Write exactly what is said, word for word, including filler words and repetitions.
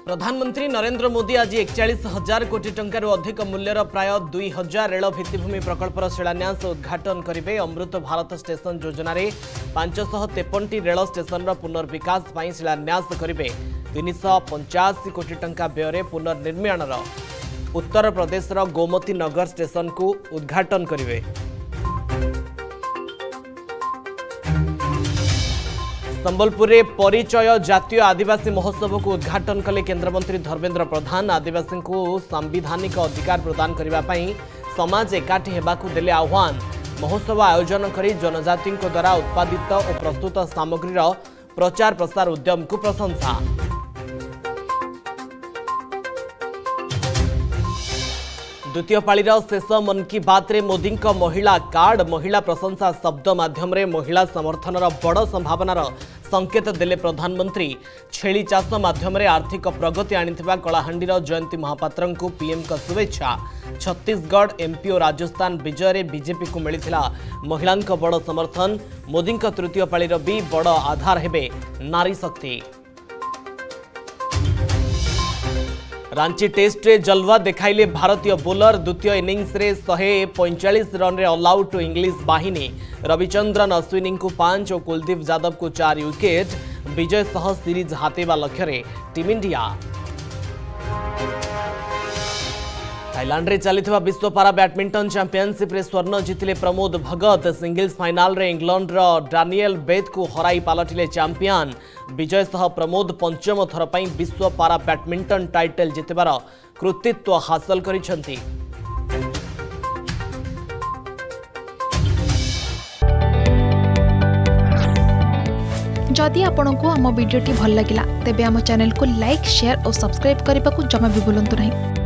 प्रधानमंत्री नरेंद्र मोदी आज एकचाश हजार कोटी टंकार अधिक मूल्यर प्राय दुई हजार रेल भित्तिभूमि प्रकल्पर शिलान्यास उद्घाटन करेंगे। अमृत भारत स्टेशन योजन पांचशह तेपन टी रेल स्टेशन पुनर्विकास पर शिलान्यास करेंगे। तीन सौ पंचाशी कोटी टंका व्यय पुनर्निर्माण उत्तर प्रदेश गोमती नगर स्टेशन को उद्घाटन करेंगे। संबलपुर में परिचय जातीय आदिवासी महोत्सव को उद्घाटन कले केंद्रमंत्री धर्मेंद्र प्रधान। आदिवासी को सांविधानिक अधिकार प्रदान करने समाज एकाठी हेबाकु देले आह्वान। महोत्सव आयोजन करी जनजाति द्वारा उत्पादित और प्रस्तुत सामग्रीर प्रचार प्रसार उद्यम को प्रशंसा। द्वितीय पाळीर शेष मन की बात रे मोदी महिला कार्ड महिला प्रशंसा शब्द माध्यम रे महिला समर्थनर बड़ संभावनार संकेत देले प्रधानमंत्री। छेली चाष माध्यम रे आर्थिक प्रगति आनिथिबा कलाहांडीर जयंती महापात्र को पीएम का शुभेच्छा। छत्तीसगढ़ एमपी और राजस्थान विजय रे बीजेपी को मिलिथिला महिलांक बड़ समर्थन। मोदी तृतीय पाळीर भी बड़ आधार हेबे नारी शक्ति। रांची टेस्ट रे जलवा देखाइले भारतीय बोलर। द्वितीय इनिंग्स रे एक सौ पैंतालीस रन रे ऑल आउट इंग्लिश बाहिनी। रविचंद्रन अश्विनी को पांच और कुलदीप यादव को चार विकेट। विजय सह सीरीज हातेवा लक्ष्य रे टीम इंडिया। थाईलैंड रे चलिथिबा विश्व पारा बैडमिंटन चैंपियनशिप रे स्वर्ण जितिले प्रमोद भगत। सिंगल्स फाइनाल रे इंग्लैंड रो डानियल बेथ को हराई पालटिले चैंपियन। विजय सह प्रमोद पंचम थर पई विश्व पारा बैडमिंटन टाइटल जितबार कृतित्व हासिल करिसेंती। जदि आपंक आम भिडी भल लगा तेब आम चैनल को लाइक शेयर और सब्सक्राइब करने को जमा भी भूलु नहीं।